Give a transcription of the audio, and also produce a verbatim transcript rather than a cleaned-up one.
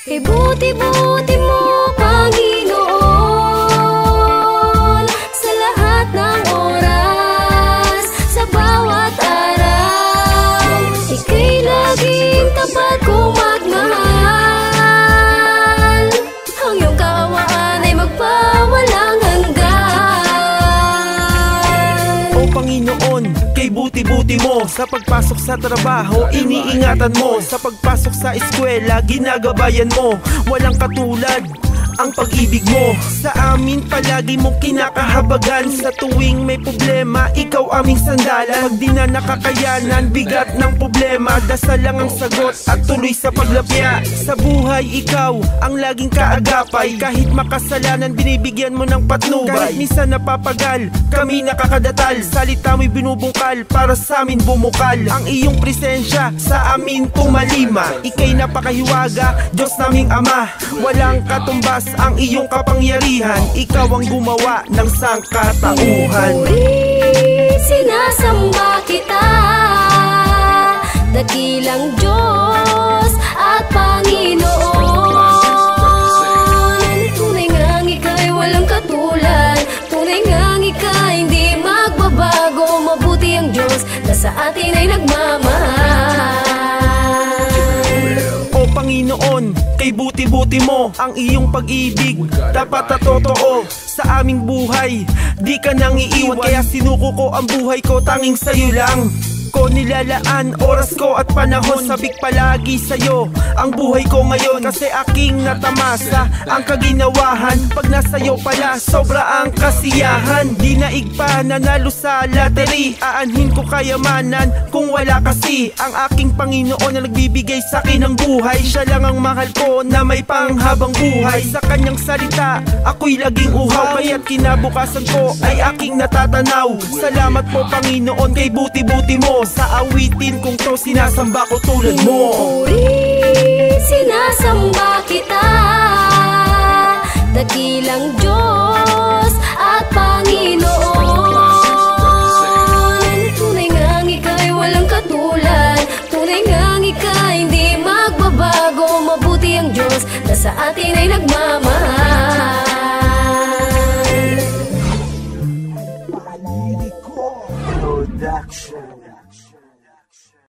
Kay buti-buti mo, Panginoon, sa lahat ng oras, sa bawat araw. Ika'y laging tapat kong magmahal. Ang iyong kaawaan ay magpawalang hanggan. O Panginoon, kay buti-buti mo, sa pagpasok sa trabaho, iniingatan mo. Sa pagpasok sa eskwela, ginagabayan mo. Walang katulad ang pag-ibig mo sa amin, palagi mong kinakahabagan. Sa tuwing may problema, ikaw aming sandalan. Pag di na nakakayanan, bigat ng problema, dasal lang ang sagot at tuloy sa paglapya. Sa buhay, ikaw ang laging kaagapay. Kahit makasalanan, binibigyan mo ng patnubay. Kahit minsan napapagal, kami nakakadatal. Salita mo'y binubungkal, para sa amin bumukal. Ang iyong presensya sa amin tumalima. Ika'y napakahiwaga, Diyos naming Ama. Walang katumbas ang iyong kapangyarihan. Ikaw ang gumawa ng sangkatauhan. Puri, sinasamba kita, dakilang Diyos at Panginoon. Tunay ngang ika'y walang katulad, tunay ngang ika'y hindi magbabago. Mabuti ang Diyos na sa atin ay nagmamahal. O Panginoon, kay buti-buti mo, ang iyong pag-ibig dapat at totoo sa aming buhay. Di ka nang iiwan, kaya sinuko ko ang buhay ko, tanging sa'yo lang ko nilalaan oras ko at panahon. Sabik palagi sa'yo ang buhay ko ngayon, kasi aking natamasa ang kaginawahan. Pag nasa'yo pala, sobra ang kasiyahan. Di naig pa nanalo sa lottery, aanhin ko kayamanan kung wala kasi ang aking Panginoon na nagbibigay sa'kin ng buhay. Siya lang ang mahal ko na may panghabang buhay. Sa kanyang salita, ako'y laging uhaw, kaya't kinabukasan ko ay aking natatanaw. Salamat po Panginoon, kay buti-buti mo. Sa awitin kong to, sinasamba ko tulad mo. Puri, sinasamba kita, dakilang Diyos at Panginoon. Tunay ngang ika'y walang katulad, tunay ngang ika'y hindi magbabago. Mabuti ang Diyos na sa atin ay nagmamahal.